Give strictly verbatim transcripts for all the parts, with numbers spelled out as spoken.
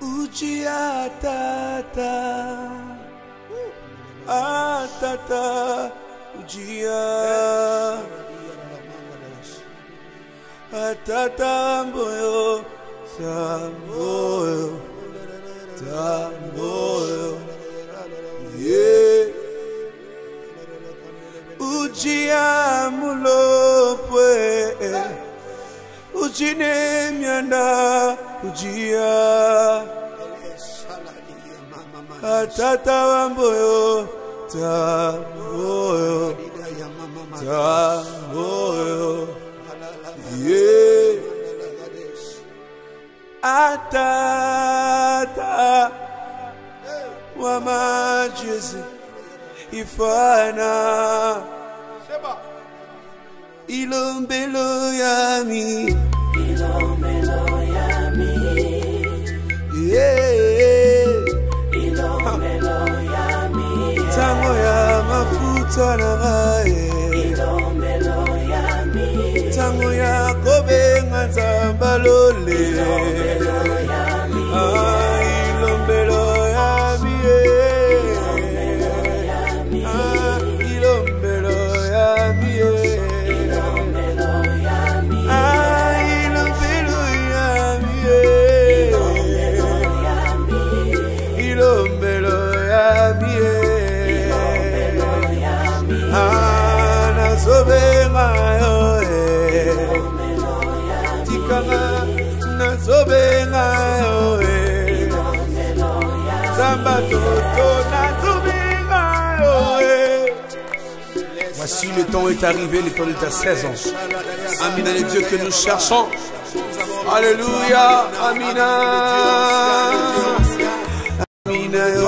Uji atata, atata, ujia, atata mboyo, samboyo, tamboyo, yeah. Ujia mulopwe, ujine mianda, ujia. Atata wamboyo, tamboyo, tamboyo, yeah. Atata wa majuzi ifana ilombelo yami, ilombelo yami, yeah. Tango ya mafuta na gae, ilombelo yami. Tango ya kobe nganzambalole, ilombelo yami. Ah, ilombelo yami, ilombelo yami. Ah, ilombelo yami, ilombelo yami. Ah, ilombelo yami, ilombelo yami. Ilombelo yami. Nazobenga yo eh, tikanga nazobenga yo eh, zamba toto nazobenga yo eh. Voici le temps est arrivé, le temps de ta saison. Amina, les dieux que nous cherchons. Alléluia, Amina, Amina yo.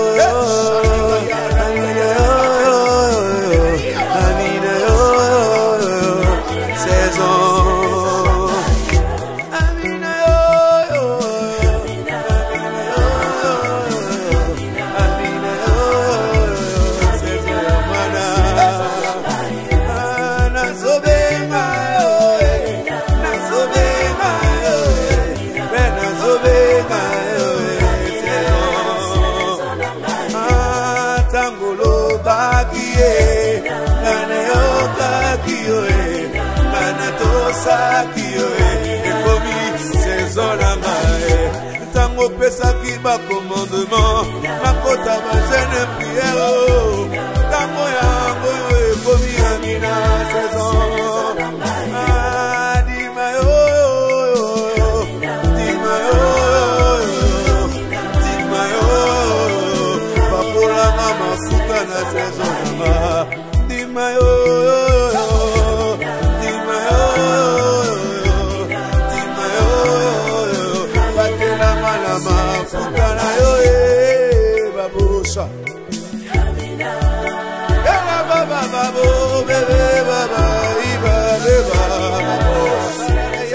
Tango pesa ki ba commandement, makota ba jeune prière. Tango ya boyo ekomi Amina saison. Ah, dima yo, dima yo, dima yo. Papola mama fuka na saison ma, dima yo. Fukana yo eh babosha, ela baba babo bebe baba iba beba babosha.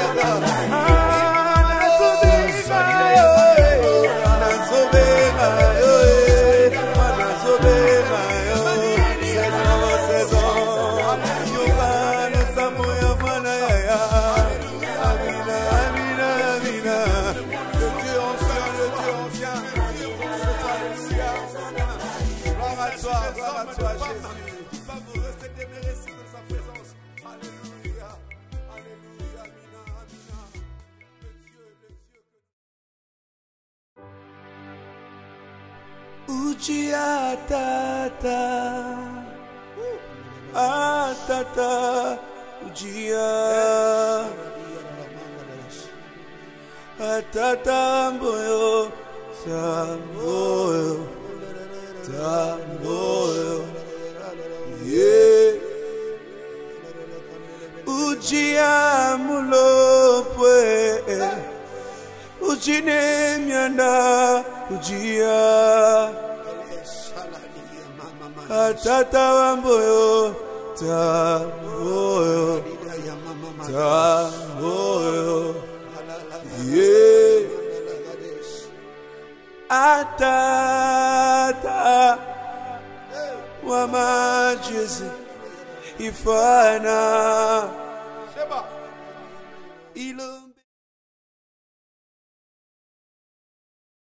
Uji atata, atata, ujia, atata mboyo, samboyo, tamboyo, yeah. Ujia mulopwe, ujine mianda, ujia. Atata wamboyo, tamboyo, tamboyo, yeah. Atata wa majuzi ifana ilo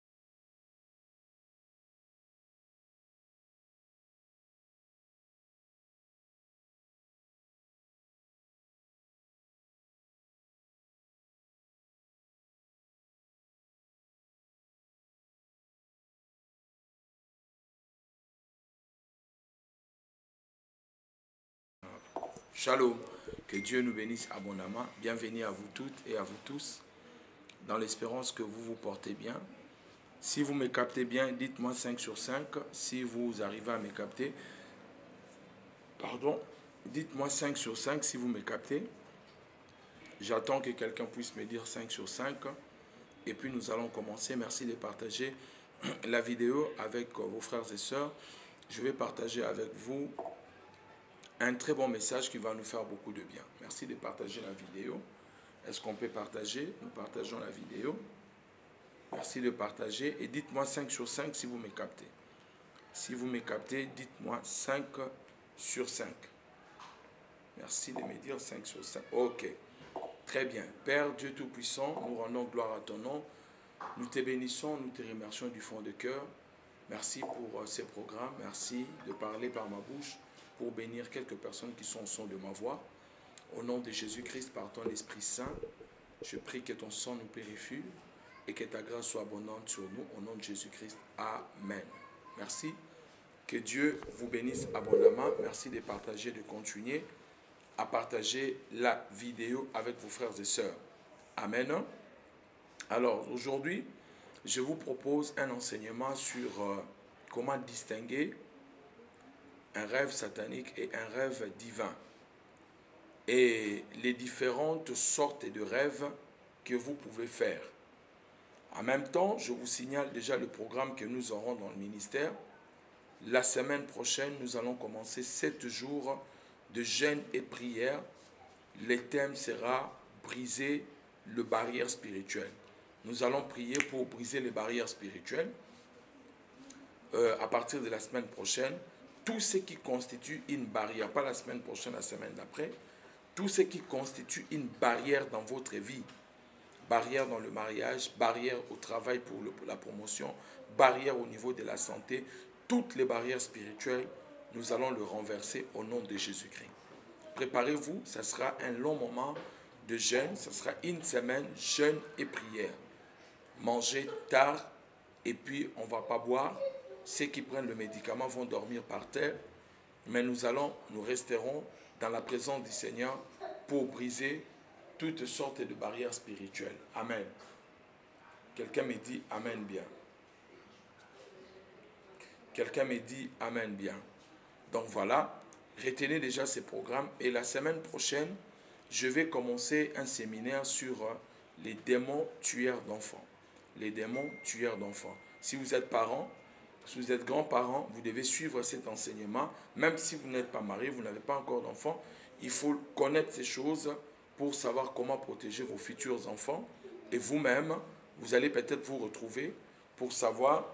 Shalom, que Dieu nous bénisse abondamment. Bienvenue à vous toutes et à vous tous, dans l'espérance que vous vous portez bien. Si vous me captez bien, dites-moi cinq sur cinq. Si vous arrivez à me capter, pardon, dites-moi cinq sur cinq si vous me captez. J'attends que quelqu'un puisse me dire cinq sur cinq. Et puis nous allons commencer. Merci de partager la vidéo avec vos frères et sœurs. Je vais partager avec vous un très bon message qui va nous faire beaucoup de bien. Merci de partager la vidéo. Est-ce qu'on peut partager? Nous partageons la vidéo. Merci de partager et dites-moi cinq sur cinq si vous me captez. Si vous me captez, dites-moi cinq sur cinq. Merci de me dire cinq sur cinq. Ok. Très bien. Père Dieu Tout-Puissant, nous rendons gloire à ton nom. Nous te bénissons, nous te remercions du fond de cœur. Merci pour ces programmes. Merci de parler par ma bouche pour bénir quelques personnes qui sont au son de ma voix. Au nom de Jésus-Christ, par ton Esprit Saint, je prie que ton sang nous purifie et que ta grâce soit abondante sur nous. Au nom de Jésus-Christ, Amen. Merci. Que Dieu vous bénisse abondamment. Merci de partager, de continuer à partager la vidéo avec vos frères et sœurs. Amen. Alors, aujourd'hui, je vous propose un enseignement sur euh, comment distinguer un rêve satanique et un rêve divin. Et les différentes sortes de rêves que vous pouvez faire. En même temps, je vous signale déjà le programme que nous aurons dans le ministère. La semaine prochaine, nous allons commencer sept jours de jeûne et prière. Le thème sera « Briser les barrières spirituelles ». Nous allons prier pour briser les barrières spirituelles. Euh, à partir de la semaine prochaine, tout ce qui constitue une barrière, pas la semaine prochaine, la semaine d'après, tout ce qui constitue une barrière dans votre vie, barrière dans le mariage, barrière au travail pour, le, pour la promotion, barrière au niveau de la santé, toutes les barrières spirituelles, nous allons le renverser au nom de Jésus-Christ. Préparez-vous, ça sera un long moment de jeûne, ça sera une semaine jeûne et prière. Mangez tard et puis on ne va pas boire. Ceux qui prennent le médicament vont dormir par terre, mais nous allons, nous resterons dans la présence du Seigneur pour briser toutes sortes de barrières spirituelles. Amen. Quelqu'un me dit Amen bien. Quelqu'un me dit Amen bien. Donc voilà, retenez déjà ces programmes et la semaine prochaine, je vais commencer un séminaire sur les démons tueurs d'enfants. Les démons tueurs d'enfants. Si vous êtes parents, si vous êtes grands-parents, vous devez suivre cet enseignement. Même si vous n'êtes pas marié, vous n'avez pas encore d'enfants, il faut connaître ces choses pour savoir comment protéger vos futurs enfants. Et vous-même, vous allez peut-être vous retrouver pour savoir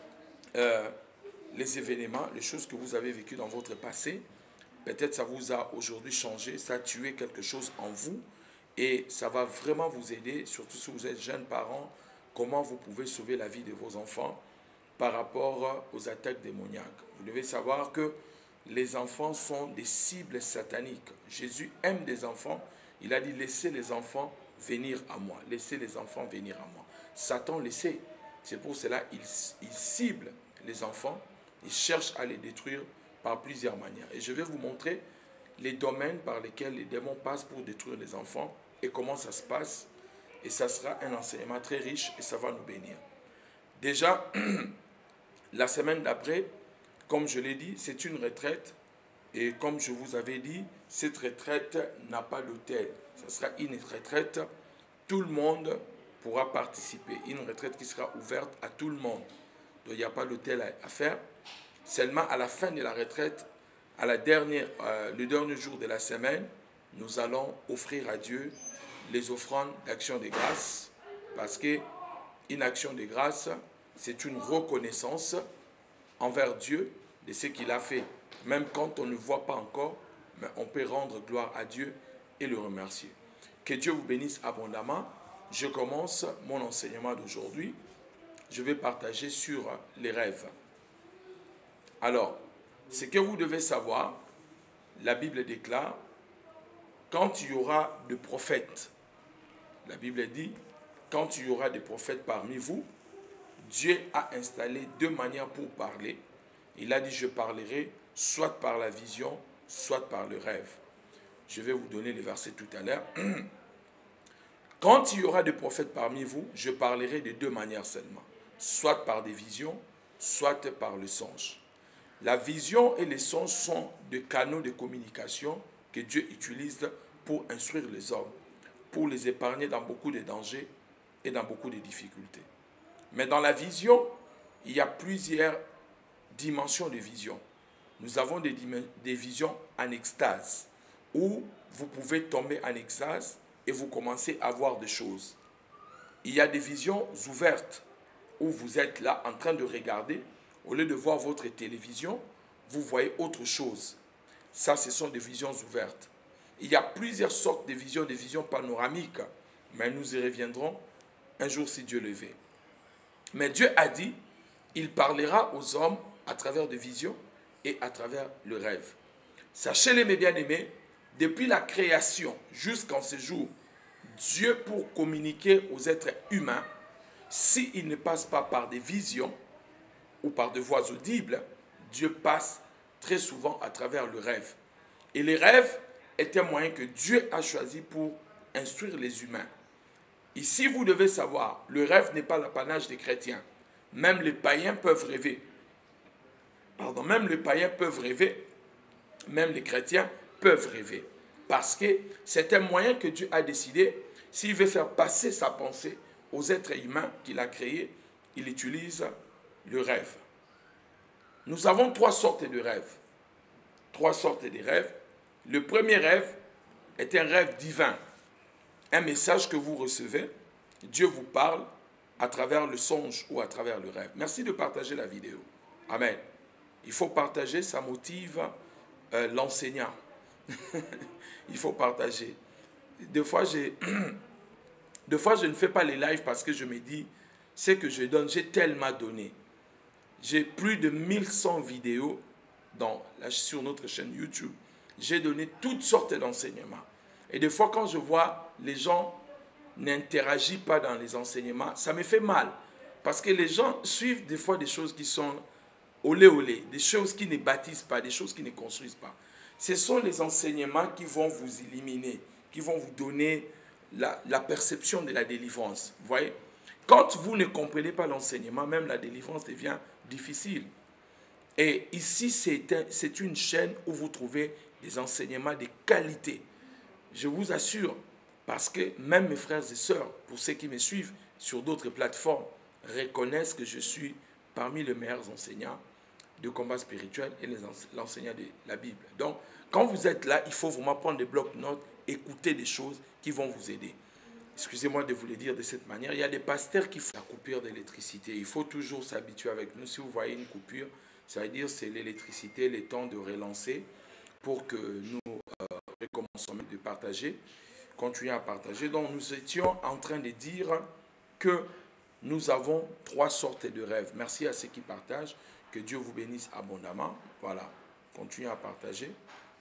euh, les événements, les choses que vous avez vécues dans votre passé. Peut-être ça vous a aujourd'hui changé, ça a tué quelque chose en vous. Et ça va vraiment vous aider, surtout si vous êtes jeunes parents, comment vous pouvez sauver la vie de vos enfants par rapport aux attaques démoniaques. Vous devez savoir que les enfants sont des cibles sataniques. Jésus aime des enfants. Il a dit, laissez les enfants venir à moi. Laissez les enfants venir à moi. Satan le sait. C'est pour cela qu'il il cible les enfants. Il cherche à les détruire par plusieurs manières. Et je vais vous montrer les domaines par lesquels les démons passent pour détruire les enfants et comment ça se passe. Et ça sera un enseignement très riche et ça va nous bénir. Déjà, la semaine d'après, comme je l'ai dit, c'est une retraite. Et comme je vous avais dit, cette retraite n'a pas d'hôtel. Ce sera une retraite, tout le monde pourra participer. Une retraite qui sera ouverte à tout le monde. Donc il n'y a pas d'hôtel à, à faire. Seulement à la fin de la retraite, à la dernière, euh, le dernier jour de la semaine, nous allons offrir à Dieu les offrandes d'action de grâce. Parce qu'une action de grâce, c'est une reconnaissance envers Dieu de ce qu'il a fait. Même quand on ne voit pas encore, mais on peut rendre gloire à Dieu et le remercier. Que Dieu vous bénisse abondamment. Je commence mon enseignement d'aujourd'hui. Je vais partager sur les rêves. Alors, ce que vous devez savoir, la Bible déclare, quand il y aura des prophètes, la Bible dit, quand il y aura des prophètes parmi vous, Dieu a installé deux manières pour parler. Il a dit, je parlerai soit par la vision, soit par le rêve. Je vais vous donner les versets tout à l'heure. Quand il y aura des prophètes parmi vous, je parlerai de deux manières seulement. Soit par des visions, soit par le songe. La vision et les songes sont des canaux de communication que Dieu utilise pour instruire les hommes, pour les épargner dans beaucoup de dangers et dans beaucoup de difficultés. Mais dans la vision, il y a plusieurs dimensions de vision. Nous avons des, des visions en extase, où vous pouvez tomber en extase et vous commencez à voir des choses. Il y a des visions ouvertes, où vous êtes là en train de regarder, au lieu de voir votre télévision, vous voyez autre chose. Ça, ce sont des visions ouvertes. Il y a plusieurs sortes de visions, des visions panoramiques, mais nous y reviendrons un jour si Dieu le veut. Mais Dieu a dit, il parlera aux hommes à travers des visions et à travers le rêve. Sachez-les, mes bien-aimés, depuis la création jusqu'en ce jour, Dieu, pour communiquer aux êtres humains, s'il ne passe pas par des visions ou par des voix audibles, Dieu passe très souvent à travers le rêve. Et les rêves est un moyen que Dieu a choisi pour instruire les humains. Ici, vous devez savoir, le rêve n'est pas l'apanage des chrétiens. Même les païens peuvent rêver. Pardon, même les païens peuvent rêver. Même les chrétiens peuvent rêver. Parce que c'est un moyen que Dieu a décidé, s'il veut faire passer sa pensée aux êtres humains qu'il a créés, il utilise le rêve. Nous avons trois sortes de rêves. Trois sortes de rêves. Le premier rêve est un rêve divin. Un message que vous recevez, Dieu vous parle à travers le songe ou à travers le rêve. Merci de partager la vidéo. Amen. Il faut partager, ça motive euh, l'enseignant. Il faut partager. Des fois, j'ai... Des fois, je ne fais pas les lives parce que je me dis, ce que je donne, j'ai tellement donné. J'ai plus de mille cent vidéos dans, là, sur notre chaîne YouTube. J'ai donné toutes sortes d'enseignements. Et des fois, quand je vois les gens n'interagissent pas dans les enseignements, ça me fait mal. Parce que les gens suivent des fois des choses qui sont olé olé, des choses qui ne bâtissent pas, des choses qui ne construisent pas. Ce sont les enseignements qui vont vous éliminer, qui vont vous donner la, la perception de la délivrance. Vous voyez? Quand vous ne comprenez pas l'enseignement, même la délivrance devient difficile. Et ici, c'est un, c'est une chaîne où vous trouvez des enseignements de qualité. Je vous assure, parce que même mes frères et sœurs, pour ceux qui me suivent sur d'autres plateformes, reconnaissent que je suis parmi les meilleurs enseignants de combat spirituel et l'enseignant de la Bible. Donc, quand vous êtes là, il faut vraiment prendre des blocs-notes, écouter des choses qui vont vous aider. Excusez-moi de vous le dire de cette manière. Il y a des pasteurs qui font la coupure d'électricité. Il faut toujours s'habituer avec nous. Si vous voyez une coupure, ça veut dire que c'est l'électricité, le temps de relancer pour que nous euh, recommençons de partager, continuer à partager. Donc, nous étions en train de dire que nous avons trois sortes de rêves. Merci à ceux qui partagent. Que Dieu vous bénisse abondamment. Voilà, continuez à partager.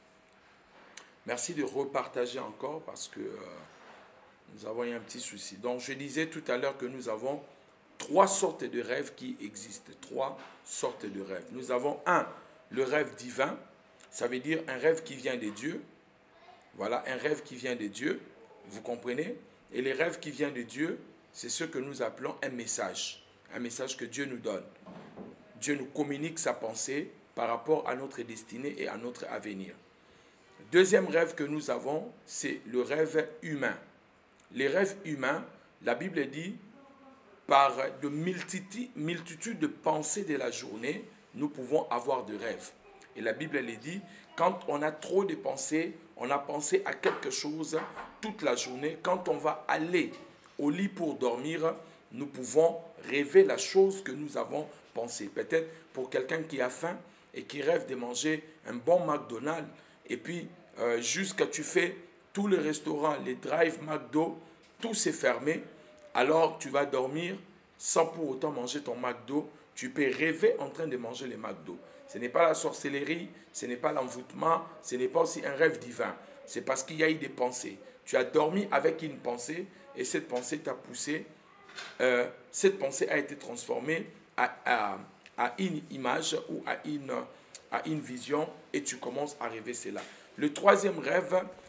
Merci de repartager encore parce que euh, nous avons eu un petit souci. Donc, je disais tout à l'heure que nous avons trois sortes de rêves qui existent. Trois sortes de rêves. Nous avons un, le rêve divin. Ça veut dire un rêve qui vient de Dieu. Voilà, un rêve qui vient de Dieu. Vous comprenez? Et les rêves qui viennent de Dieu, c'est ce que nous appelons un message. Un message que Dieu nous donne. Dieu nous communique sa pensée par rapport à notre destinée et à notre avenir. Deuxième rêve que nous avons, c'est le rêve humain. Les rêves humains, la Bible dit, par de multitude de pensées de la journée, nous pouvons avoir des rêves. Et la Bible elle dit, quand on a trop de pensées, on a pensé à quelque chose toute la journée, quand on va aller au lit pour dormir, nous pouvons rêver la chose que nous avons pensée. Peut-être pour quelqu'un qui a faim et qui rêve de manger un bon McDonald's, et puis euh, jusqu'à tu fais tous les restaurants, les drive McDo, tout s'est fermé, alors tu vas dormir sans pour autant manger ton McDo. Tu peux rêver en train de manger les McDo. Ce n'est pas la sorcellerie, ce n'est pas l'envoûtement, ce n'est pas aussi un rêve divin. C'est parce qu'il y a eu des pensées. Tu as dormi avec une pensée et cette pensée t'a poussé. Euh, cette pensée a été transformée à, à, à une image ou à une, à une vision et tu commences à rêver cela. Le troisième rêve,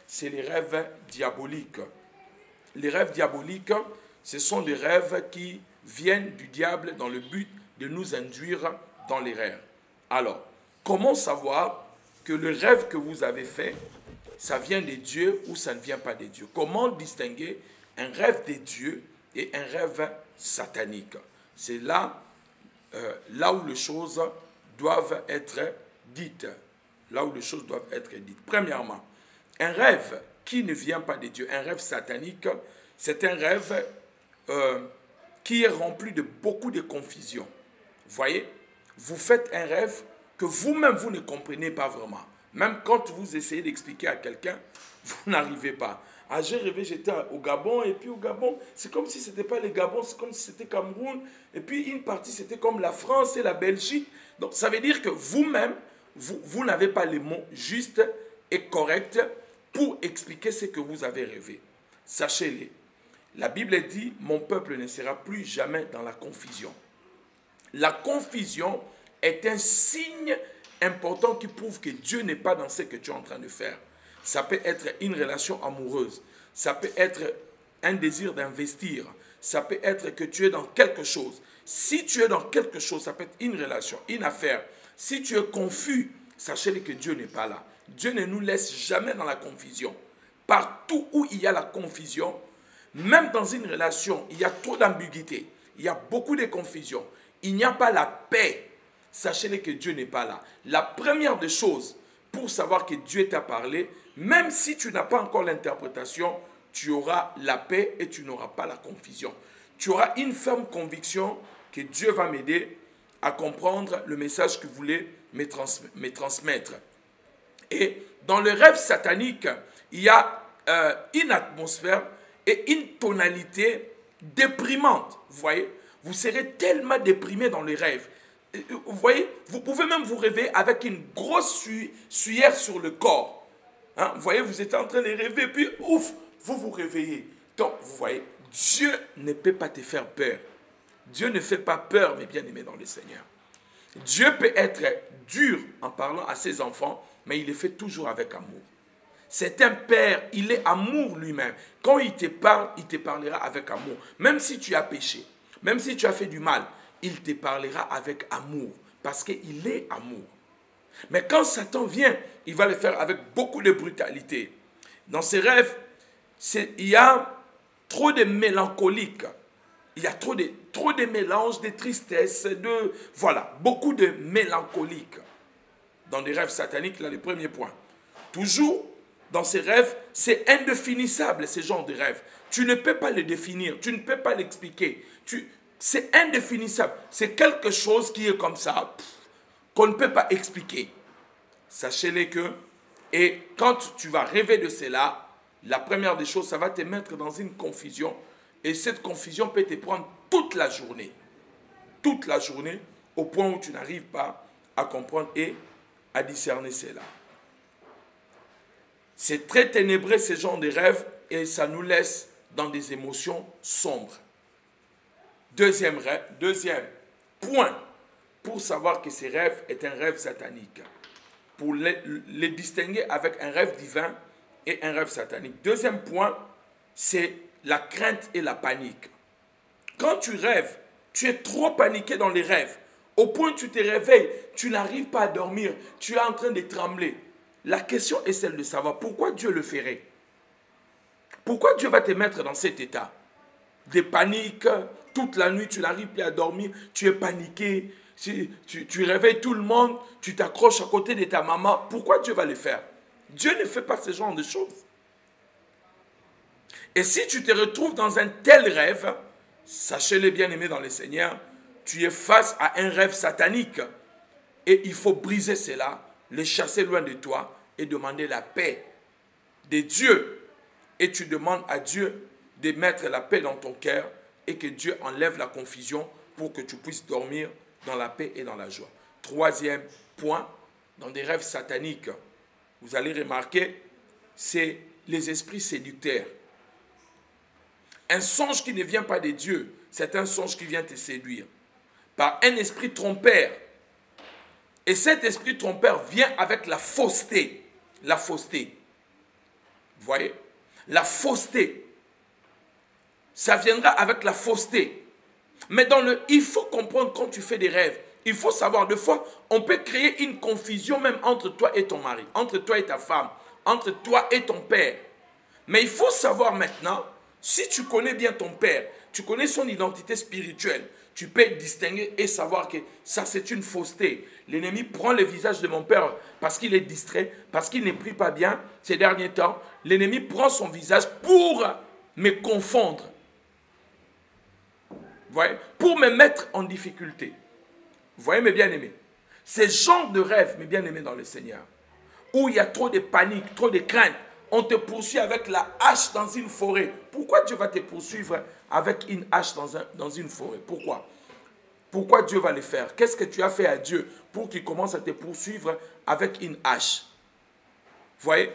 c'est les rêves diaboliques. Les rêves diaboliques, ce sont des rêves qui viennent du diable dans le but de nous induire dans l'erreur. Alors, comment savoir que le rêve que vous avez fait, ça vient de Dieu ou ça ne vient pas de Dieu? Comment distinguer un rêve de Dieu et un rêve satanique? C'est là, euh, là où les choses doivent être dites. Là où les choses doivent être dites. Premièrement, un rêve qui ne vient pas de Dieu, un rêve satanique, c'est un rêve euh, qui est rempli de beaucoup de confusion. Vous voyez, vous faites un rêve que vous-même, vous ne comprenez pas vraiment. Même quand vous essayez d'expliquer à quelqu'un, vous n'arrivez pas. Ah, j'ai rêvé, j'étais au Gabon, et puis au Gabon, c'est comme si ce n'était pas le Gabon, c'est comme si c'était Cameroun, et puis une partie, c'était comme la France et la Belgique. Donc, ça veut dire que vous-même, vous, vous n'avez pas les mots justes et corrects pour expliquer ce que vous avez rêvé. Sachez-le, la Bible dit, mon peuple ne sera plus jamais dans la confusion. La confusion est un signe important qui prouve que Dieu n'est pas dans ce que tu es en train de faire. Ça peut être une relation amoureuse, ça peut être un désir d'investir, ça peut être que tu es dans quelque chose. Si tu es dans quelque chose, ça peut être une relation, une affaire. Si tu es confus, sachez que Dieu n'est pas là. Dieu ne nous laisse jamais dans la confusion. Partout où il y a la confusion, même dans une relation, il y a trop d'ambiguïté, il y a beaucoup de confusion, il n'y a pas la paix. Sachez que Dieu n'est pas là. La première des choses pour savoir que Dieu t'a parlé, même si tu n'as pas encore l'interprétation, tu auras la paix et tu n'auras pas la confusion. Tu auras une ferme conviction que Dieu va m'aider à comprendre le message que vous voulez me, trans me transmettre. Et dans le rêve satanique, il y a euh, une atmosphère et une tonalité déprimante. Vous voyez, vous serez tellement déprimé dans les rêves. Vous voyez, vous pouvez même vous réveiller avec une grosse sueur sur le corps. Hein? Vous voyez, vous êtes en train de rêver, puis ouf, vous vous réveillez. Donc, vous voyez, Dieu ne peut pas te faire peur. Dieu ne fait pas peur, mes bien-aimés dans le Seigneur. Dieu peut être dur en parlant à ses enfants, mais il le fait toujours avec amour. C'est un père, il est amour lui-même. Quand il te parle, il te parlera avec amour. Même si tu as péché, même si tu as fait du mal, il te parlera avec amour, parce qu'il est amour. Mais quand Satan vient, il va le faire avec beaucoup de brutalité. Dans ses rêves, il y a trop de mélancolique, il y a trop de, trop de mélange, de tristesse, de, voilà, beaucoup de mélancolique. Dans des rêves sataniques, là, le premier point. Toujours, dans ces rêves, c'est indéfinissable, ce genre de rêves. Tu ne peux pas le définir, tu ne peux pas l'expliquer. Tu... C'est indéfinissable. C'est quelque chose qui est comme ça, qu'on ne peut pas expliquer. Sachez-le que, et quand tu vas rêver de cela, la première des choses, ça va te mettre dans une confusion. Et cette confusion peut te prendre toute la journée. Toute la journée, au point où tu n'arrives pas à comprendre et à discerner cela. C'est très ténébreux ce genre de rêve et ça nous laisse dans des émotions sombres. Deuxième, rêve, deuxième point pour savoir que ce rêve est un rêve satanique. Pour les, les distinguer avec un rêve divin et un rêve satanique. Deuxième point, c'est la crainte et la panique. Quand tu rêves, tu es trop paniqué dans les rêves. Au point où tu te réveilles, tu n'arrives pas à dormir, tu es en train de trembler. La question est celle de savoir pourquoi Dieu le ferait. Pourquoi Dieu va te mettre dans cet état de panique? Toute la nuit, tu n'arrives plus à dormir, tu es paniqué, tu, tu, tu réveilles tout le monde, tu t'accroches à côté de ta maman. Pourquoi Dieu va le faire? Dieu ne fait pas ce genre de choses. Et si tu te retrouves dans un tel rêve, sachez-le bien aimé dans le Seigneur, tu es face à un rêve satanique. Et il faut briser cela, le chasser loin de toi et demander la paix de Dieu. Et tu demandes à Dieu de mettre la paix dans ton cœur et que Dieu enlève la confusion pour que tu puisses dormir dans la paix et dans la joie. Troisième point, dans des rêves sataniques, vous allez remarquer, c'est les esprits séducteurs. Un songe qui ne vient pas de Dieu, c'est un songe qui vient te séduire par un esprit trompeur. Et cet esprit trompeur vient avec la fausseté. La fausseté. Vous voyez? La fausseté. Ça viendra avec la fausseté. Mais dans le, il faut comprendre quand tu fais des rêves. Il faut savoir, des fois, on peut créer une confusion même entre toi et ton mari, entre toi et ta femme, entre toi et ton père. Mais il faut savoir maintenant, si tu connais bien ton père, tu connais son identité spirituelle, tu peux distinguer et savoir que ça c'est une fausseté. L'ennemi prend le visage de mon père parce qu'il est distrait, parce qu'il ne prie pas bien ces derniers temps. L'ennemi prend son visage pour me confondre. Vous voyez? Pour me mettre en difficulté. Vous voyez mes bien-aimés? Ces genres de rêves, mes bien-aimés dans le Seigneur, où il y a trop de panique, trop de crainte, on te poursuit avec la hache dans une forêt. Pourquoi Dieu va te poursuivre avec une hache dans, un, dans une forêt? Pourquoi? Pourquoi Dieu va le faire? Qu'est-ce que tu as fait à Dieu pour qu'il commence à te poursuivre avec une hache? Vous voyez?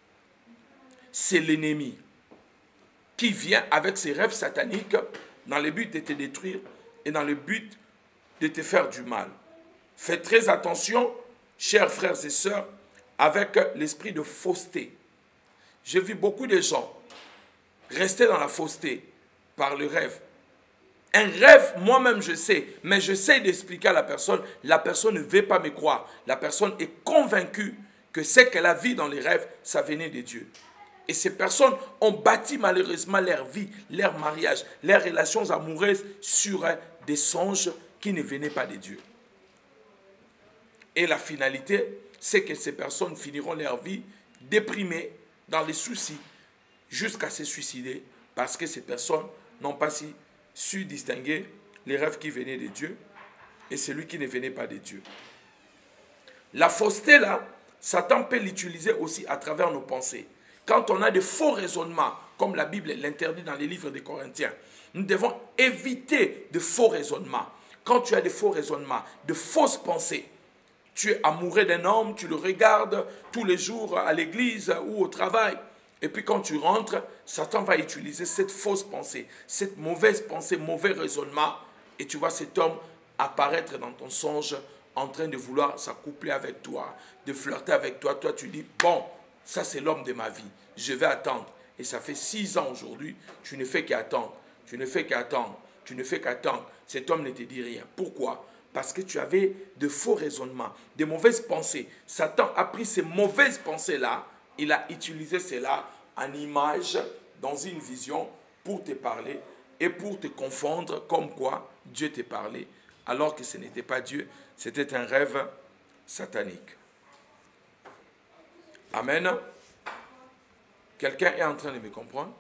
C'est l'ennemi qui vient avec ses rêves sataniques dans le but de te détruire et dans le but de te faire du mal. Faites très attention, chers frères et sœurs, avec l'esprit de fausseté. J'ai vu beaucoup de gens rester dans la fausseté par le rêve. Un rêve, moi-même je sais, mais je sais d'expliquer à la personne, la personne ne veut pas me croire. La personne est convaincue que ce qu'elle a vu dans les rêves, ça venait de Dieu. Et ces personnes ont bâti malheureusement leur vie, leur mariage, leurs relations amoureuses sur des songes qui ne venaient pas de Dieu. Et la finalité, c'est que ces personnes finiront leur vie déprimées, dans les soucis, jusqu'à se suicider, parce que ces personnes n'ont pas si su distinguer les rêves qui venaient de Dieu et celui qui ne venait pas de Dieu. La fausseté, là, Satan peut l'utiliser aussi à travers nos pensées. Quand on a de faux raisonnements, comme la Bible l'interdit dans les livres des Corinthiens, nous devons éviter de faux raisonnements. Quand tu as de faux raisonnements, de fausses pensées, tu es amoureux d'un homme, tu le regardes tous les jours à l'église ou au travail. Et puis quand tu rentres, Satan va utiliser cette fausse pensée, cette mauvaise pensée, mauvais raisonnement. Et tu vois cet homme apparaître dans ton songe en train de vouloir s'accoupler avec toi, de flirter avec toi. Toi, tu dis, bon, ça c'est l'homme de ma vie, je vais attendre. Et ça fait six ans aujourd'hui, tu ne fais qu'attendre, tu ne fais qu'attendre, tu ne fais qu'attendre. Cet homme ne te dit rien. Pourquoi ? Parce que tu avais de faux raisonnements, de mauvaises pensées. Satan a pris ces mauvaises pensées-là, il a utilisé cela en image, dans une vision, pour te parler et pour te confondre comme quoi Dieu t'a parlé, alors que ce n'était pas Dieu, c'était un rêve satanique. Amen. Quelqu'un est en train de me comprendre?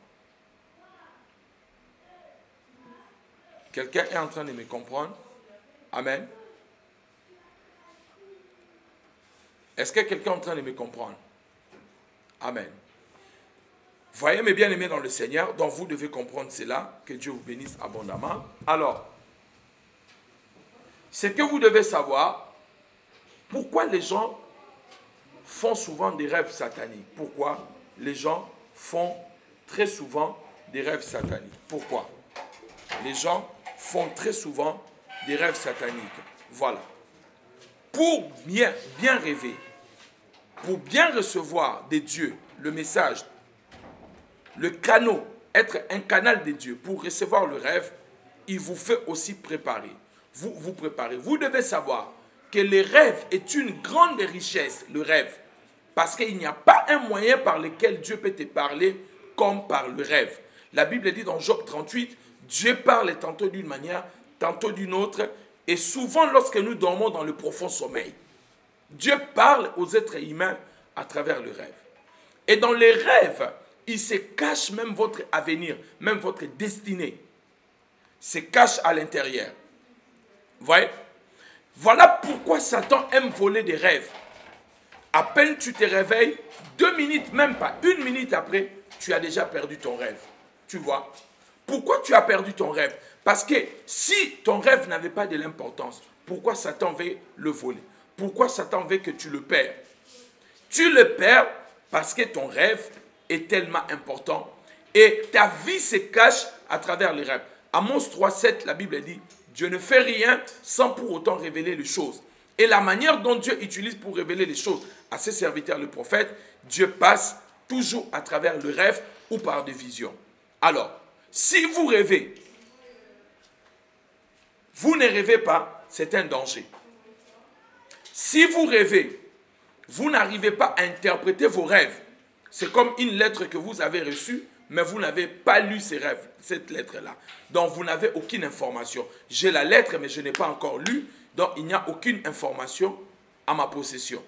Quelqu'un est en train de me comprendre? Amen. Est-ce que quelqu'un est en train de me comprendre? Amen. Voyez mes bien-aimés dans le Seigneur, donc vous devez comprendre cela, que Dieu vous bénisse abondamment. Alors, ce que vous devez savoir, pourquoi les gens font souvent des rêves sataniques? Pourquoi les gens font très souvent des rêves sataniques? Pourquoi les gens font très souvent des rêves sataniques? Voilà. Pour bien, bien rêver, pour bien recevoir de Dieu le message, le canal, être un canal de Dieu pour recevoir le rêve, il vous fait aussi préparer. Vous vous préparez. Vous devez savoir que le rêve est une grande richesse, le rêve. Parce qu'il n'y a pas un moyen par lequel Dieu peut te parler comme par le rêve. La Bible dit dans Job trente-huit, Dieu parle tantôt d'une manière, tantôt d'une autre, et souvent lorsque nous dormons dans le profond sommeil, Dieu parle aux êtres humains à travers le rêve. Et dans les rêves, il se cache même votre avenir, même votre destinée. Se cache à l'intérieur. Vous voyez? Voilà pourquoi Satan aime voler des rêves. À peine tu te réveilles, deux minutes, même pas une minute après, tu as déjà perdu ton rêve. Tu vois? Pourquoi tu as perdu ton rêve? Parce que si ton rêve n'avait pas de l'importance, pourquoi Satan veut le voler? Pourquoi Satan veut que tu le perds? Tu le perds parce que ton rêve est tellement important et ta vie se cache à travers les rêves. Amos trois, sept, la Bible dit, Dieu ne fait rien sans pour autant révéler les choses. Et la manière dont Dieu utilise pour révéler les choses à ses serviteurs, le prophète, Dieu passe toujours à travers le rêve ou par des visions. Alors, si vous rêvez, vous ne rêvez pas, c'est un danger. Si vous rêvez, vous n'arrivez pas à interpréter vos rêves. C'est comme une lettre que vous avez reçue, mais vous n'avez pas lu ces rêves, cette lettre-là. Donc, vous n'avez aucune information. J'ai la lettre, mais je n'ai pas encore lu, donc il n'y a aucune information à ma possession.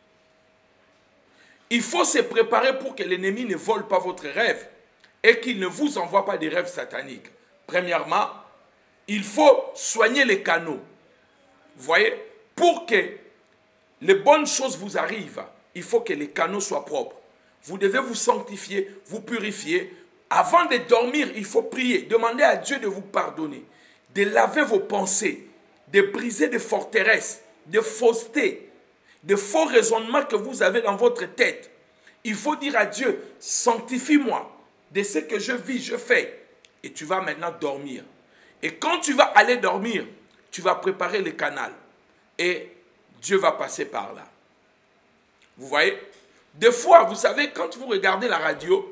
Il faut se préparer pour que l'ennemi ne vole pas votre rêve et qu'il ne vous envoie pas des rêves sataniques. Premièrement, il faut soigner les canaux. Vous voyez, pour que les bonnes choses vous arrivent, il faut que les canaux soient propres. Vous devez vous sanctifier, vous purifier. Avant de dormir, il faut prier. Demandez à Dieu de vous pardonner, de laver vos pensées, de briser des forteresses, de fausseté, de faux raisonnements que vous avez dans votre tête. Il faut dire à Dieu, sanctifie-moi de ce que je vis, je fais. Et tu vas maintenant dormir. Et quand tu vas aller dormir, tu vas préparer le canal. Et Dieu va passer par là. Vous voyez? Des fois, vous savez, quand vous regardez la radio,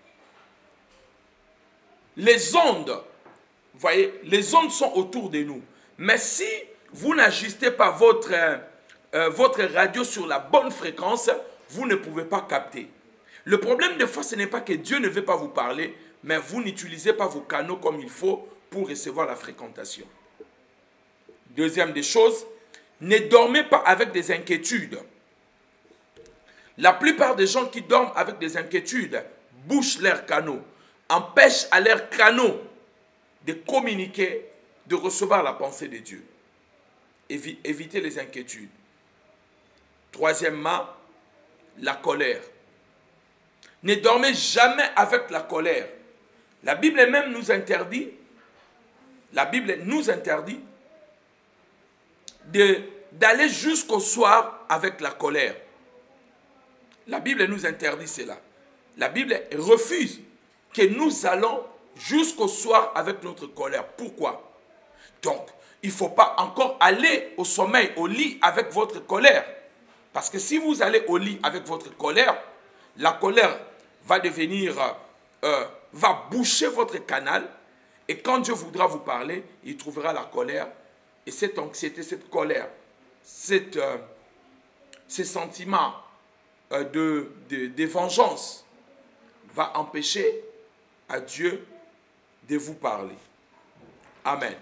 les ondes, vous voyez, les ondes sont autour de nous. Mais si vous n'ajustez pas votre, euh, votre radio sur la bonne fréquence, vous ne pouvez pas capter. Le problème des fois, ce n'est pas que Dieu ne veut pas vous parler, mais vous n'utilisez pas vos canaux comme il faut pour recevoir la fréquentation. Deuxième des choses, ne dormez pas avec des inquiétudes. La plupart des gens qui dorment avec des inquiétudes bouchent leurs canaux, empêchent à leurs canaux de communiquer, de recevoir la pensée de Dieu. Évi- évitez les inquiétudes. Troisièmement, la colère. Ne dormez jamais avec la colère. La Bible même nous interdit, la Bible nous interdit de, d'aller jusqu'au soir avec la colère. La Bible nous interdit cela. La Bible refuse que nous allons jusqu'au soir avec notre colère. Pourquoi? Donc, il ne faut pas encore aller au sommeil, au lit avec votre colère. Parce que si vous allez au lit avec votre colère, la colère va devenir, euh, va boucher votre canal. Et quand Dieu voudra vous parler, il trouvera la colère. Et cette anxiété, cette colère, cette, euh, ces sentiments De, de, de vengeance va empêcher à Dieu de vous parler. Amen.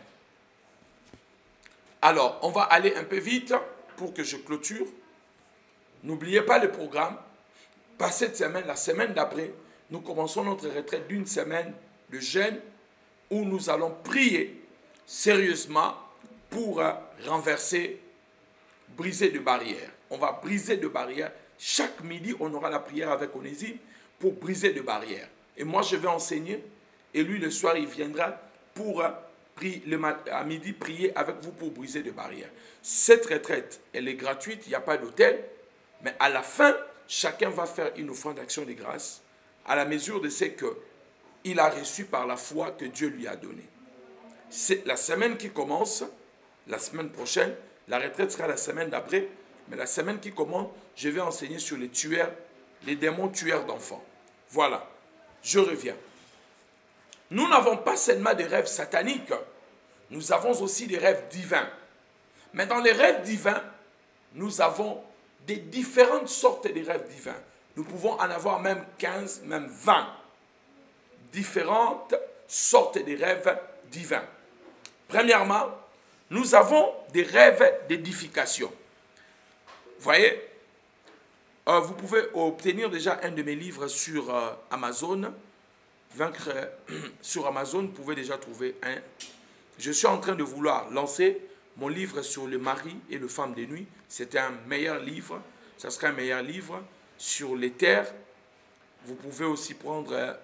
Alors, on va aller un peu vite pour que je clôture. N'oubliez pas le programme. Pas cette semaine, la semaine d'après, nous commençons notre retraite d'une semaine de jeûne où nous allons prier sérieusement pour renverser, briser des barrières. On va briser des barrières. Chaque midi, on aura la prière avec Onésime pour briser des barrières. Et moi, je vais enseigner. Et lui, le soir, il viendra pour, prier, le, à midi, prier avec vous pour briser des barrières. Cette retraite, elle est gratuite. Il n'y a pas d'hôtel. Mais à la fin, chacun va faire une offrande d'action de grâce à la mesure de ce qu'il a reçu par la foi que Dieu lui a donné. C'est la semaine qui commence, la semaine prochaine. La retraite sera la semaine d'après. Mais la semaine qui commence, je vais enseigner sur les tueurs, les démons tueurs d'enfants. Voilà, je reviens. Nous n'avons pas seulement des rêves sataniques, nous avons aussi des rêves divins. Mais dans les rêves divins, nous avons des différentes sortes de rêves divins. Nous pouvons en avoir même quinze, même vingt. Différentes sortes de rêves divins. Premièrement, nous avons des rêves d'édification. Vous voyez, euh, vous pouvez obtenir déjà un de mes livres sur euh, Amazon. Vaincre euh, sur Amazon, vous pouvez déjà trouver un. Je suis en train de vouloir lancer mon livre sur le mari et le femme de nuit. C'est un meilleur livre. Ça sera un meilleur livre sur les terres. Vous pouvez aussi prendre euh,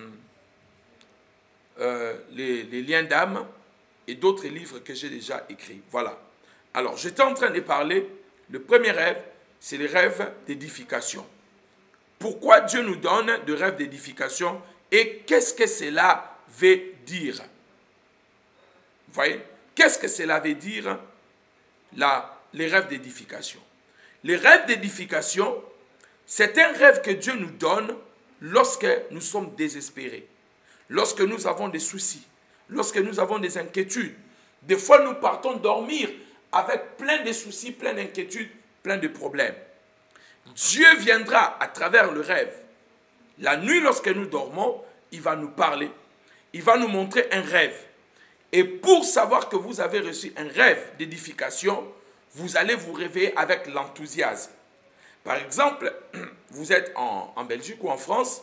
euh, les, les liens d'âme et d'autres livres que j'ai déjà écrits. Voilà. Alors, j'étais en train de parler. Le premier rêve, c'est le rêve d'édification. Pourquoi Dieu nous donne des rêves d'édification et qu'est-ce que cela veut dire? Vous voyez? Qu'est-ce que cela veut dire, la, les rêves d'édification? Les rêves d'édification, c'est un rêve que Dieu nous donne lorsque nous sommes désespérés, lorsque nous avons des soucis, lorsque nous avons des inquiétudes. Des fois, nous partons dormir avec plein de soucis, plein d'inquiétudes, plein de problèmes. Dieu viendra à travers le rêve. La nuit, lorsque nous dormons, il va nous parler. Il va nous montrer un rêve. Et pour savoir que vous avez reçu un rêve d'édification, vous allez vous réveiller avec l'enthousiasme. Par exemple, vous êtes en, en Belgique ou en France,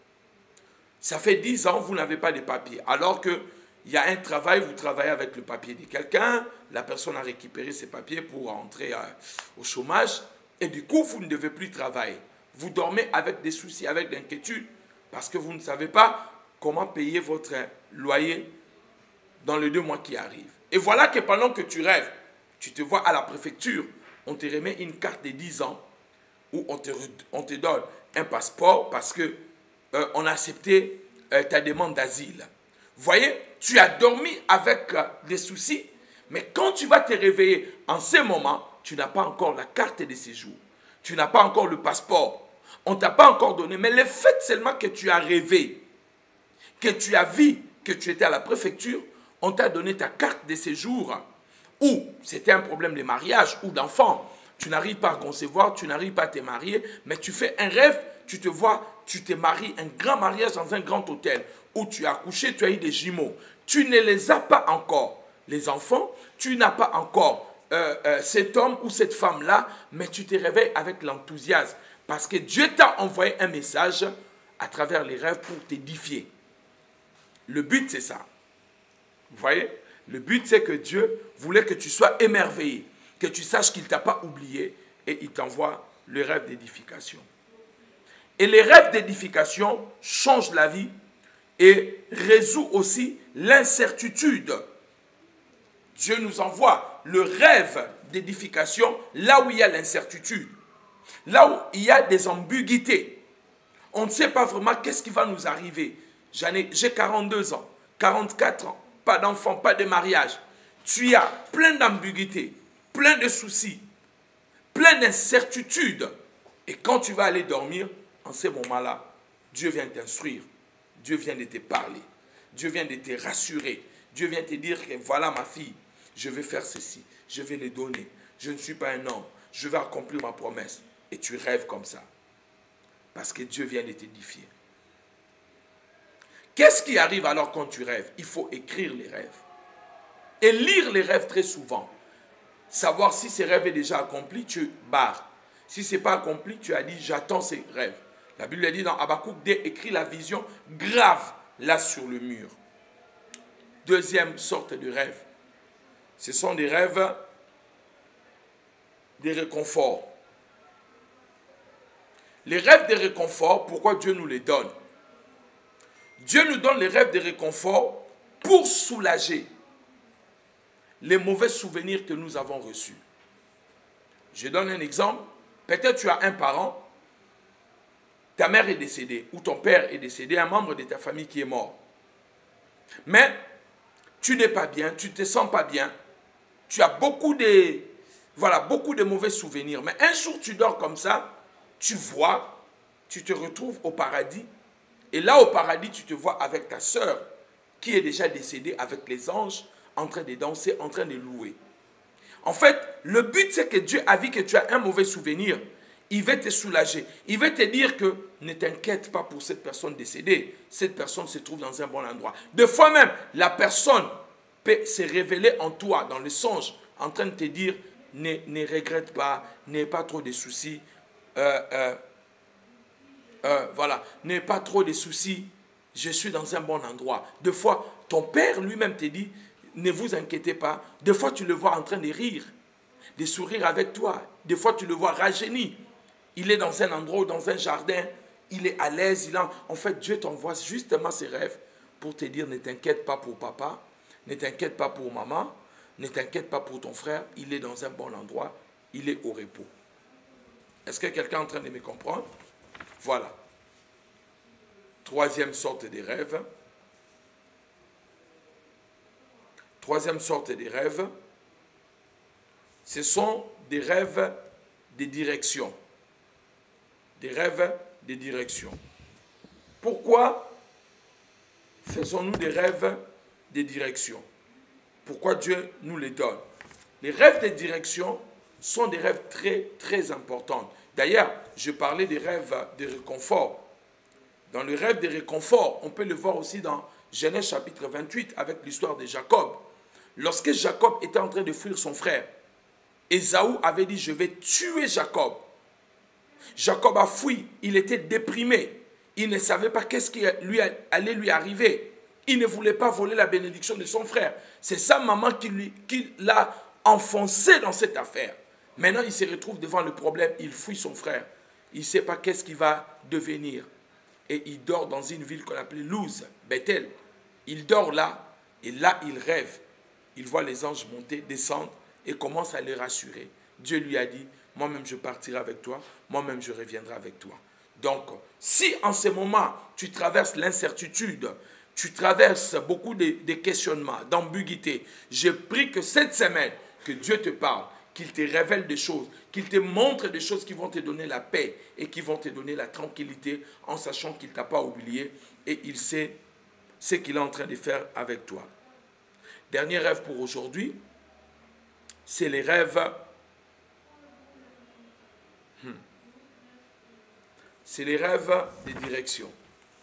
ça fait dix ans, vous n'avez pas de papiers. Alors qu'il y a un travail, vous travaillez avec le papier de quelqu'un, la personne a récupéré ses papiers pour entrer euh, au chômage, et du coup, vous ne devez plus travailler. Vous dormez avec des soucis, avec l'inquiétude, parce que vous ne savez pas comment payer votre loyer dans les deux mois qui arrivent. Et voilà que pendant que tu rêves, tu te vois à la préfecture, on te remet une carte de dix ans, où on te, on te donne un passeport parce que euh, on a accepté euh, ta demande d'asile. Vous voyez, tu as dormi avec euh, des soucis, mais quand tu vas te réveiller en ce moment, tu n'as pas encore la carte de séjour. Tu n'as pas encore le passeport. On ne t'a pas encore donné. Mais le fait seulement que tu as rêvé, que tu as vu que tu étais à la préfecture, on t'a donné ta carte de séjour, ou c'était un problème de mariage ou d'enfant. Tu n'arrives pas à concevoir, tu n'arrives pas à te marier, mais tu fais un rêve, tu te vois, tu te maries, un grand mariage dans un grand hôtel, où tu as accouché, tu as eu des jumeaux. Tu ne les as pas encore, les enfants, tu n'as pas encore euh, euh, cet homme ou cette femme-là, mais tu te réveilles avec l'enthousiasme, parce que Dieu t'a envoyé un message à travers les rêves pour t'édifier. Le but, c'est ça. Vous voyez? Le but, c'est que Dieu voulait que tu sois émerveillé, que tu saches qu'il ne t'a pas oublié et il t'envoie le rêve d'édification. Et les rêves d'édification changent la vie et résout aussi l'incertitude. Dieu nous envoie le rêve d'édification là où il y a l'incertitude, là où il y a des ambiguïtés. On ne sait pas vraiment qu'est-ce qui va nous arriver. J'en ai, j'ai quarante-deux ans, quarante-quatre ans, pas d'enfant, pas de mariage. Tu as plein d'ambiguïtés, plein de soucis, plein d'incertitudes. Et quand tu vas aller dormir, en ce moment-là, Dieu vient t'instruire. Dieu vient de te parler. Dieu vient de te rassurer. Dieu vient te dire que voilà ma fille, je vais faire ceci, je vais les donner. Je ne suis pas un homme, je vais accomplir ma promesse. Et tu rêves comme ça. Parce que Dieu vient de t'édifier. Qu'est-ce qui arrive alors quand tu rêves? Il faut écrire les rêves. Et lire les rêves très souvent. Savoir si ces rêves est déjà accompli, tu barres. Si ce n'est pas accompli, tu as dit j'attends ces rêves. La Bible dit dans Habakkuk deux, écrit la vision grave là sur le mur. Deuxième sorte de rêve. Ce sont des rêves de réconfort. Les rêves de réconfort, pourquoi Dieu nous les donne? Dieu nous donne les rêves de réconfort pour soulager les mauvais souvenirs que nous avons reçus. Je donne un exemple. Peut-être tu as un parent, ta mère est décédée, ou ton père est décédé, un membre de ta famille qui est mort. Mais tu n'es pas bien, tu ne te sens pas bien, tu as beaucoup de, voilà, beaucoup de mauvais souvenirs. Mais un jour tu dors comme ça, tu vois, tu te retrouves au paradis, et là au paradis tu te vois avec ta sœur qui est déjà décédée, avec les anges, en train de danser, en train de louer. En fait, le but c'est que Dieu a vu que tu as un mauvais souvenir. Il va te soulager. Il va te dire que ne t'inquiète pas pour cette personne décédée. Cette personne se trouve dans un bon endroit. Des fois même, la personne peut se révéler en toi, dans le songe, en train de te dire ne, ne regrette pas, n'aie pas trop de soucis. Euh, euh, euh, voilà, n'aie pas trop de soucis. Je suis dans un bon endroit. Des fois, ton père lui-même te dit ne vous inquiétez pas. Des fois, tu le vois en train de rire, de sourire avec toi. Des fois, tu le vois rajeuni. Il est dans un endroit, dans un jardin. Il est à l'aise. Il a... En fait, Dieu t'envoie justement ses rêves pour te dire ne t'inquiète pas pour papa, ne t'inquiète pas pour maman, ne t'inquiète pas pour ton frère. Il est dans un bon endroit. Il est au repos. Est-ce que quelqu'un est en train de me comprendre? Voilà. Troisième sorte de rêve. Troisième sorte de rêves, ce sont des rêves de direction. Des rêves de direction. Pourquoi faisons-nous des rêves de direction? Pourquoi Dieu nous les donne? Les rêves de direction sont des rêves très, très importants. D'ailleurs, je parlais des rêves de réconfort. Dans le rêve de réconfort, on peut le voir aussi dans Genèse chapitre vingt-huit avec l'histoire de Jacob. Lorsque Jacob était en train de fuir son frère, Ésaü avait dit « Je vais tuer Jacob ». Jacob a fui, il était déprimé. Il ne savait pas qu'est-ce qui lui allait lui arriver. Il ne voulait pas voler la bénédiction de son frère. C'est sa maman qui, lui, qui l'a enfoncé dans cette affaire. Maintenant, il se retrouve devant le problème. Il fuit son frère. Il ne sait pas qu'est-ce qui va devenir. Et il dort dans une ville qu'on appelait Luz, Bethel. Il dort là, et là, il rêve. Il voit les anges monter, descendre, et commence à les rassurer. Dieu lui a dit, moi-même je partirai avec toi, moi-même je reviendrai avec toi. Donc, si en ce moment, tu traverses l'incertitude, tu traverses beaucoup de, de questionnements, d'ambiguïté, je prie que cette semaine, que Dieu te parle, qu'il te révèle des choses, qu'il te montre des choses qui vont te donner la paix et qui vont te donner la tranquillité en sachant qu'il ne t'a pas oublié et il sait ce qu'il est en train de faire avec toi. Dernier rêve pour aujourd'hui, c'est les rêves... Hmm. C'est les rêves de direction.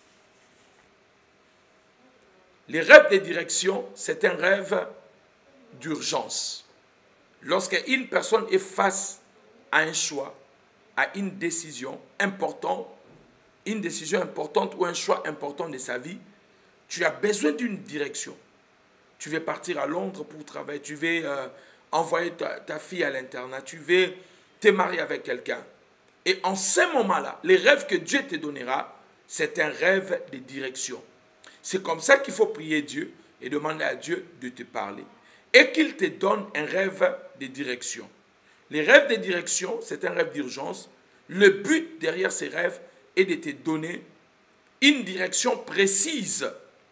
Les rêves de direction, c'est un rêve d'urgence. Lorsqu'une personne est face à un choix, à une décision importante, une décision importante ou un choix important de sa vie, tu as besoin d'une direction. Tu veux partir à Londres pour travailler, tu veux euh, envoyer ta, ta fille à l'internat, tu veux te marier avec quelqu'un. Et en ce moment-là, les rêves que Dieu te donnera, c'est un rêve de direction. C'est comme ça qu'il faut prier Dieu et demander à Dieu de te parler. Et qu'il te donne un rêve de direction. Les rêves de direction, c'est un rêve d'urgence. Le but derrière ces rêves est de te donner une direction précise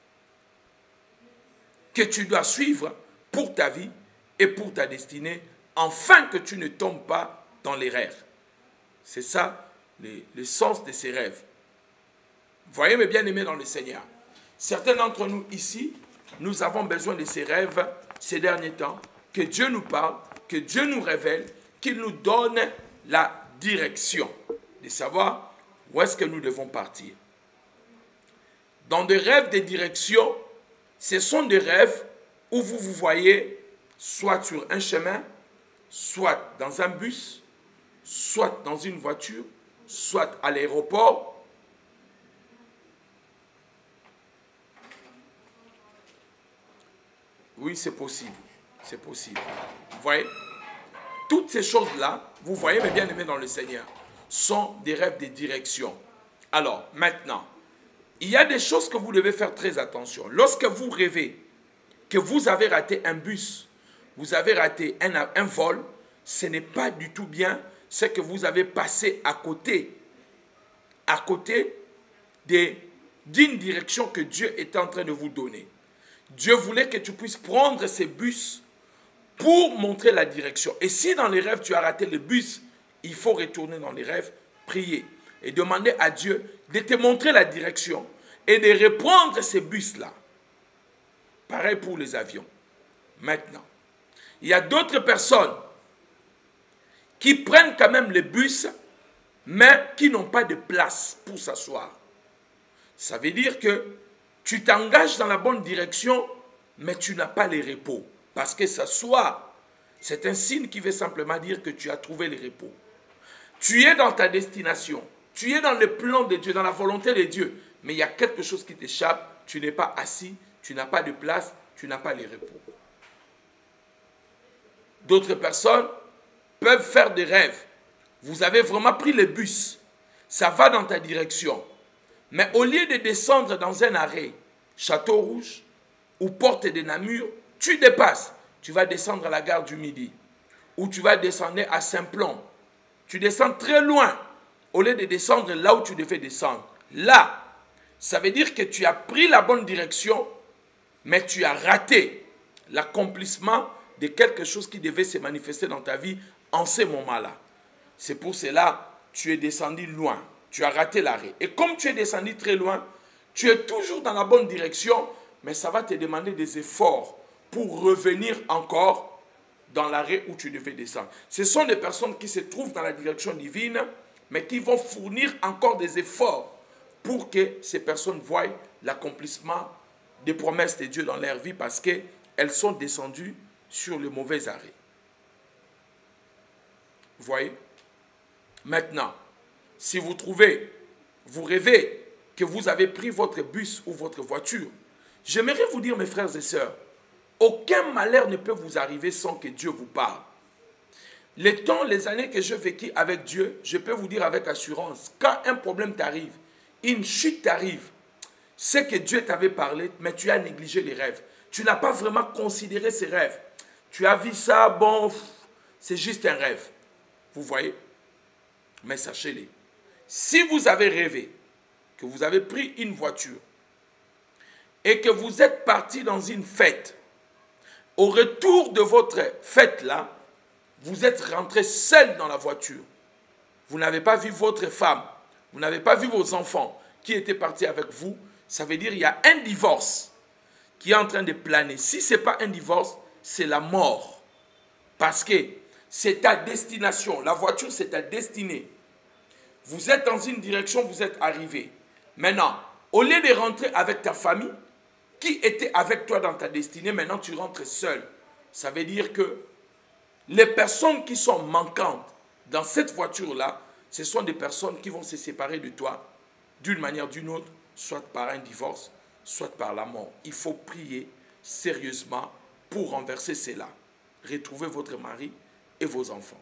que tu dois suivre pour ta vie et pour ta destinée, afin que tu ne tombes pas dans les rêves. C'est ça le, le sens de ces rêves. Voyez mes bien-aimés dans le Seigneur. Certains d'entre nous ici, nous avons besoin de ces rêves ces derniers temps, que Dieu nous parle, que Dieu nous révèle, qu'il nous donne la direction, de savoir où est-ce que nous devons partir. Dans des rêves de direction, ce sont des rêves où vous vous voyez soit sur un chemin, soit dans un bus, soit dans une voiture, soit à l'aéroport. Oui, c'est possible. C'est possible. Vous voyez? Toutes ces choses-là, vous voyez, mes bien-aimés dans le Seigneur, sont des rêves de direction. Alors, maintenant, il y a des choses que vous devez faire très attention. Lorsque vous rêvez que vous avez raté un bus, vous avez raté un, un vol, ce n'est pas du tout bien, c'est que vous avez passé à côté, à côté d'une direction que Dieu est en train de vous donner. Dieu voulait que tu puisses prendre ces bus pour montrer la direction. Et si dans les rêves tu as raté le bus, il faut retourner dans les rêves, prier et demander à Dieu de te montrer la direction et de reprendre ces bus-là. Pareil pour les avions. Maintenant, il y a d'autres personnes qui prennent quand même les bus, mais qui n'ont pas de place pour s'asseoir. Ça veut dire que tu t'engages dans la bonne direction, mais tu n'as pas les repos. Parce que s'asseoir, c'est un signe qui veut simplement dire que tu as trouvé les repos. Tu es dans ta destination. Tu es dans le plan de Dieu, dans la volonté de Dieu. Mais il y a quelque chose qui t'échappe. Tu n'es pas assis, tu n'as pas de place, tu n'as pas les repos. D'autres personnes peuvent faire des rêves. Vous avez vraiment pris le bus. Ça va dans ta direction. Mais au lieu de descendre dans un arrêt, Château Rouge ou Porte de Namur, tu dépasses. Tu vas descendre à la gare du Midi. Ou tu vas descendre à Saint-Plon. Tu descends très loin. Au lieu de descendre là où tu devais descendre. Là, ça veut dire que tu as pris la bonne direction, mais tu as raté l'accomplissement de quelque chose qui devait se manifester dans ta vie en ce moment-là. C'est pour cela que tu es descendu loin. Tu as raté l'arrêt. Et comme tu es descendu très loin, Tu es toujours dans la bonne direction, mais ça va te demander des efforts pour revenir encore dans l'arrêt où tu devais descendre. Ce sont des personnes qui se trouvent dans la direction divine, mais qui vont fournir encore des efforts pour que ces personnes voient l'accomplissement des promesses de Dieu dans leur vie parce qu'elles sont descendues sur le mauvais arrêt. Vous voyez? Maintenant, si vous trouvez, vous rêvez que vous avez pris votre bus ou votre voiture, j'aimerais vous dire, mes frères et sœurs, aucun malheur ne peut vous arriver sans que Dieu vous parle. Les temps, les années que je vécu avec Dieu, je peux vous dire avec assurance, quand un problème t'arrive, une chute t'arrive, c'est que Dieu t'avait parlé, mais tu as négligé les rêves. Tu n'as pas vraiment considéré ces rêves. Tu as vu ça, bon, c'est juste un rêve. Vous voyez? Mais sachez-le, si vous avez rêvé que vous avez pris une voiture et que vous êtes parti dans une fête, au retour de votre fête-là, vous êtes rentré seul dans la voiture. Vous n'avez pas vu votre femme, vous n'avez pas vu vos enfants qui étaient partis avec vous. Ça veut dire qu'il y a un divorce qui est en train de planer. Si ce n'est pas un divorce, c'est la mort. Parce que c'est ta destination. La voiture, c'est ta destinée. Vous êtes dans une direction, vous êtes arrivé. Maintenant, au lieu de rentrer avec ta famille, qui était avec toi dans ta destinée, maintenant tu rentres seul. Ça veut dire que les personnes qui sont manquantes dans cette voiture-là, ce sont des personnes qui vont se séparer de toi d'une manière ou d'une autre, soit par un divorce, soit par la mort. Il faut prier sérieusement pour renverser cela. Retrouvez votre mari et vos enfants.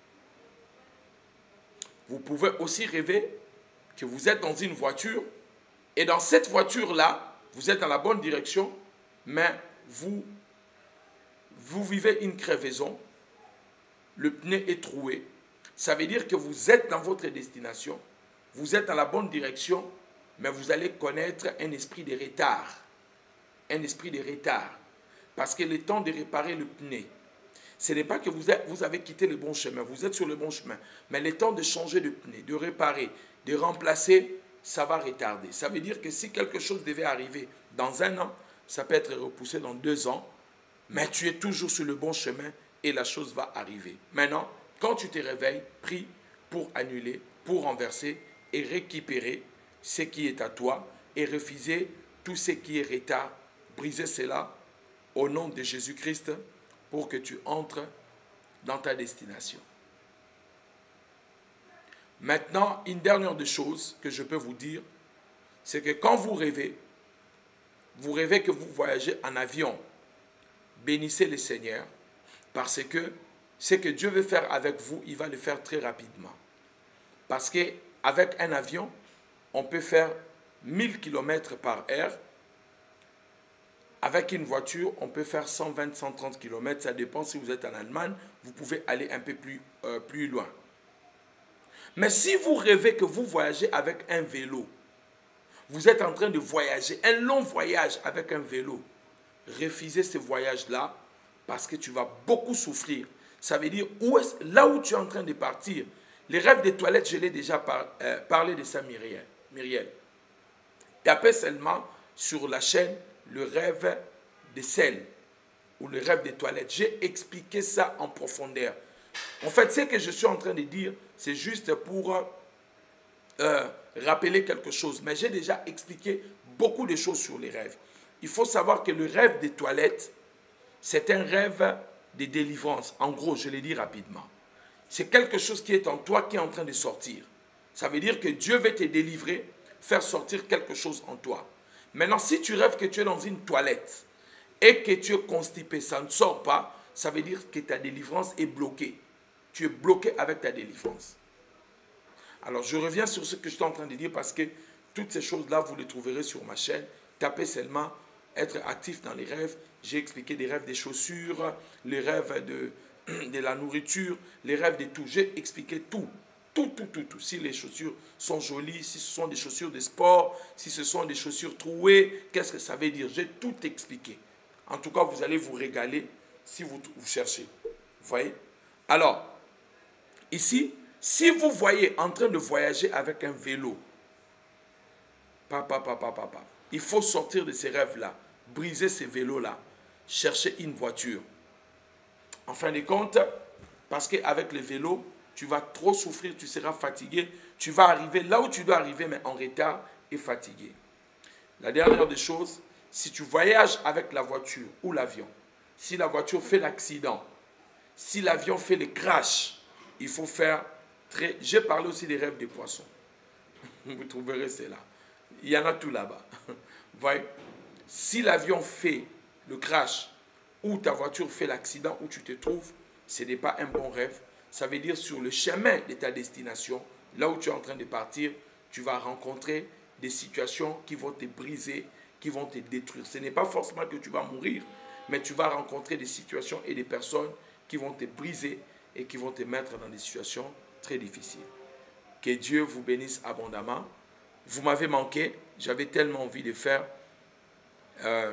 Vous pouvez aussi rêver que vous êtes dans une voiture et dans cette voiture-là, vous êtes dans la bonne direction, mais vous, vous vivez une crevaison, le pneu est troué. Ça veut dire que vous êtes dans votre destination, vous êtes dans la bonne direction, mais vous allez connaître un esprit de retard. Un esprit de retard. Parce que le temps de réparer le pneu, ce n'est pas que vous avez, vous avez quitté le bon chemin, vous êtes sur le bon chemin, mais le temps de changer de pneu, de réparer, de remplacer, ça va retarder. Ça veut dire que si quelque chose devait arriver dans un an, ça peut être repoussé dans deux ans, mais tu es toujours sur le bon chemin et la chose va arriver. Maintenant, quand tu te réveilles, prie pour annuler, pour renverser et récupérer ce qui est à toi et refuser tout ce qui est retard. Brisez cela au nom de Jésus-Christ pour que tu entres dans ta destination. Maintenant, une dernière des choses que je peux vous dire, c'est que quand vous rêvez, vous rêvez que vous voyagez en avion, bénissez le Seigneur, parce que ce que Dieu veut faire avec vous, il va le faire très rapidement. Parce qu'avec un avion, on peut faire mille kilomètres par heure. Avec une voiture, on peut faire cent vingt à cent trente kilomètres. Ça dépend si vous êtes en Allemagne, vous pouvez aller un peu plus, euh, plus loin. Mais si vous rêvez que vous voyagez avec un vélo, vous êtes en train de voyager, un long voyage avec un vélo, refusez ce voyage-là parce que tu vas beaucoup souffrir. Ça veut dire, où est, là où tu es en train de partir, les rêves des toilettes, je l'ai déjà par, euh, parlé de ça, Myriel. Myriel. Tapez seulement sur la chaîne le rêve des selles ou le rêve des toilettes. J'ai expliqué ça en profondeur. En fait, ce que je suis en train de dire, c'est juste pour euh, rappeler quelque chose. Mais j'ai déjà expliqué beaucoup de choses sur les rêves. Il faut savoir que le rêve des toilettes, c'est un rêve de délivrance. En gros, je l'ai dit rapidement. C'est quelque chose qui est en toi, qui est en train de sortir. Ça veut dire que Dieu veut te délivrer, faire sortir quelque chose en toi. Maintenant, si tu rêves que tu es dans une toilette et que tu es constipé, ça ne sort pas, ça veut dire que ta délivrance est bloquée. Tu es bloqué avec ta délivrance. Alors, je reviens sur ce que je suis en train de dire parce que toutes ces choses-là, vous les trouverez sur ma chaîne. Tapez seulement être actif dans les rêves. J'ai expliqué des rêves des chaussures, les rêves de, de la nourriture, les rêves de tout. J'ai expliqué tout. Tout, tout, tout, tout. Si les chaussures sont jolies, si ce sont des chaussures de sport, si ce sont des chaussures trouées, qu'est-ce que ça veut dire? J'ai tout expliqué. En tout cas, vous allez vous régaler si vous, vous cherchez. Vous voyez? Alors, ici, si vous voyez en train de voyager avec un vélo, Papa, papa, papa. Il faut sortir de ces rêves-là, briser ces vélos-là, chercher une voiture. En fin de compte, parce qu'avec les vélos, tu vas trop souffrir, tu seras fatigué, tu vas arriver là où tu dois arriver, mais en retard et fatigué. La dernière des choses, si tu voyages avec la voiture ou l'avion, si la voiture fait l'accident, si l'avion fait le crash, il faut faire très... J'ai parlé aussi des rêves des poissons. Vous trouverez cela. Il y en a tout là-bas. Voyez, si l'avion fait le crash ou ta voiture fait l'accident où tu te trouves, ce n'est pas un bon rêve. Ça veut dire sur le chemin de ta destination, là où tu es en train de partir, tu vas rencontrer des situations qui vont te briser, qui vont te détruire. Ce n'est pas forcément que tu vas mourir, mais tu vas rencontrer des situations et des personnes qui vont te briser et qui vont te mettre dans des situations très difficiles. Que Dieu vous bénisse abondamment. Vous m'avez manqué. J'avais tellement envie de faire euh,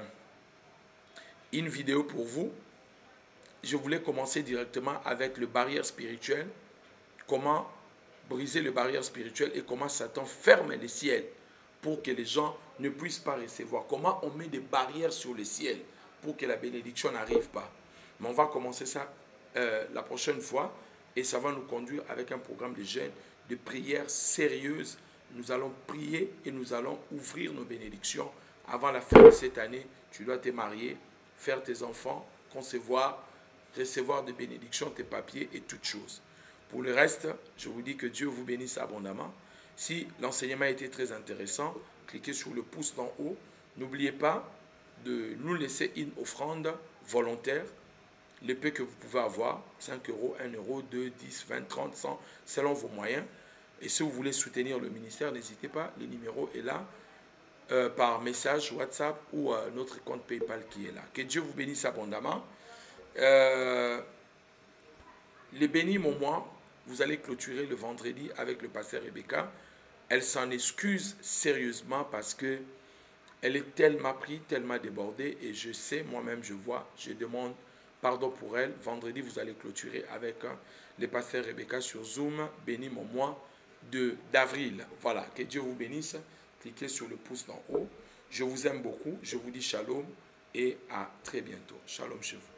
une vidéo pour vous. Je voulais commencer directement avec le barrière spirituel. Comment briser le barrière spirituel et comment Satan ferme les ciels pour que les gens ne puissent pas recevoir. Comment on met des barrières sur le ciel pour que la bénédiction n'arrive pas. Mais on va commencer ça euh, la prochaine fois et ça va nous conduire avec un programme de jeûne, de prières sérieuses. Nous allons prier et nous allons ouvrir nos bénédictions. Avant la fin de cette année, tu dois te marier, faire tes enfants, concevoir, recevoir des bénédictions, tes papiers et toutes choses. Pour le reste, je vous dis que Dieu vous bénisse abondamment. Si l'enseignement a été très intéressant, cliquez sur le pouce d'en haut. N'oubliez pas de nous laisser une offrande volontaire, le peu que vous pouvez avoir, cinq euros, un euro, deux, dix, vingt, trente, cent, selon vos moyens. Et si vous voulez soutenir le ministère, n'hésitez pas, le numéro est là, euh, par message WhatsApp ou euh, notre compte PayPal qui est là. Que Dieu vous bénisse abondamment. Euh, les bénis, mon mois, vous allez clôturer le vendredi avec le pasteur Rebecca. Elle s'en excuse sérieusement parce que elle est tellement prise, tellement débordée et je sais, moi-même je vois, je demande pardon pour elle. Vendredi, vous allez clôturer avec hein, le pasteur Rebecca sur Zoom. Bénis mon mois d'avril. Voilà, que Dieu vous bénisse. Cliquez sur le pouce d'en haut. Je vous aime beaucoup. Je vous dis shalom et à très bientôt. Shalom chez vous.